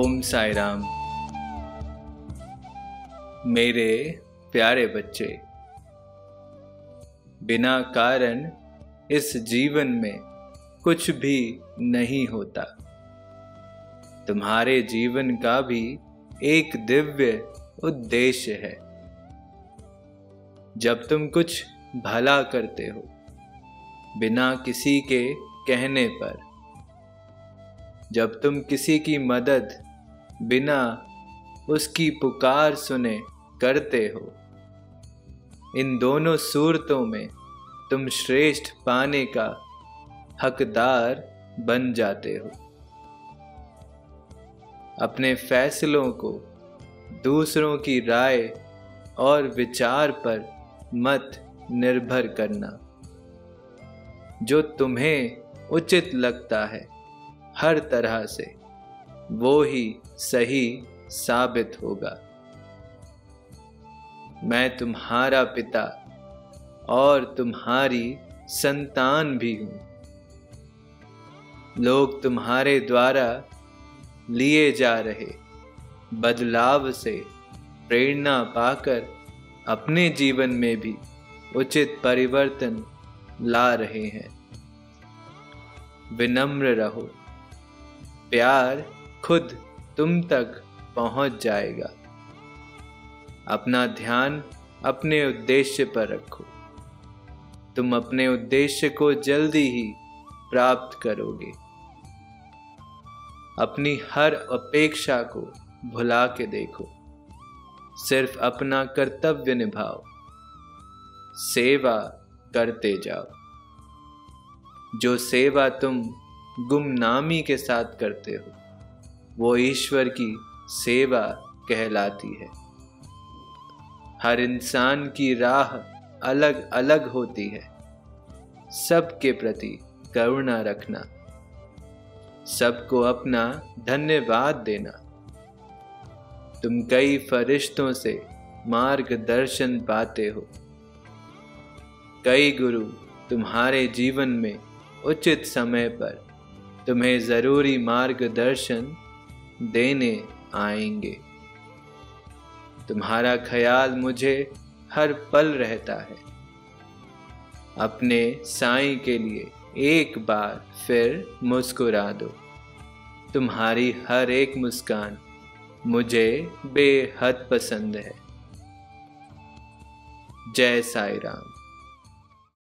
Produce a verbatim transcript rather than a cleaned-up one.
ओम साई राम। मेरे प्यारे बच्चे, बिना कारण इस जीवन में कुछ भी नहीं होता। तुम्हारे जीवन का भी एक दिव्य उद्देश्य है। जब तुम कुछ भला करते हो बिना किसी के कहने पर, जब तुम किसी की मदद बिना उसकी पुकार सुने करते हो, इन दोनों सूरतों में तुम श्रेष्ठ पाने का हकदार बन जाते हो। अपने फैसलों को दूसरों की राय और विचार पर मत निर्भर करना। जो तुम्हें उचित लगता है हर तरह से वो ही सही साबित होगा। मैं तुम्हारा पिता और तुम्हारी संतान भी हूँ। लोग तुम्हारे द्वारा लिए जा रहे बदलाव से प्रेरणा पाकर अपने जीवन में भी उचित परिवर्तन ला रहे हैं। विनम्र रहो, प्यार खुद तुम तक पहुंच जाएगा। अपना ध्यान अपने उद्देश्य पर रखो। तुम अपने उद्देश्य को जल्दी ही प्राप्त करोगे। अपनी हर अपेक्षा को भुला के देखो। सिर्फ अपना कर्तव्य निभाओ, सेवा करते जाओ। जो सेवा तुम गुमनामी के साथ करते हो वो ईश्वर की सेवा कहलाती है। हर इंसान की राह अलग अलग होती है। सबके प्रति करुणा रखना, सबको अपना धन्यवाद देना। तुम कई फरिश्तों से मार्गदर्शन पाते हो। कई गुरु तुम्हारे जीवन में उचित समय पर तुम्हें जरूरी मार्गदर्शन देने आएंगे। तुम्हारा ख्याल मुझे हर पल रहता है। अपने साईं के लिए एक बार फिर मुस्कुरा दो। तुम्हारी हर एक मुस्कान मुझे बेहद पसंद है। जय साई राम।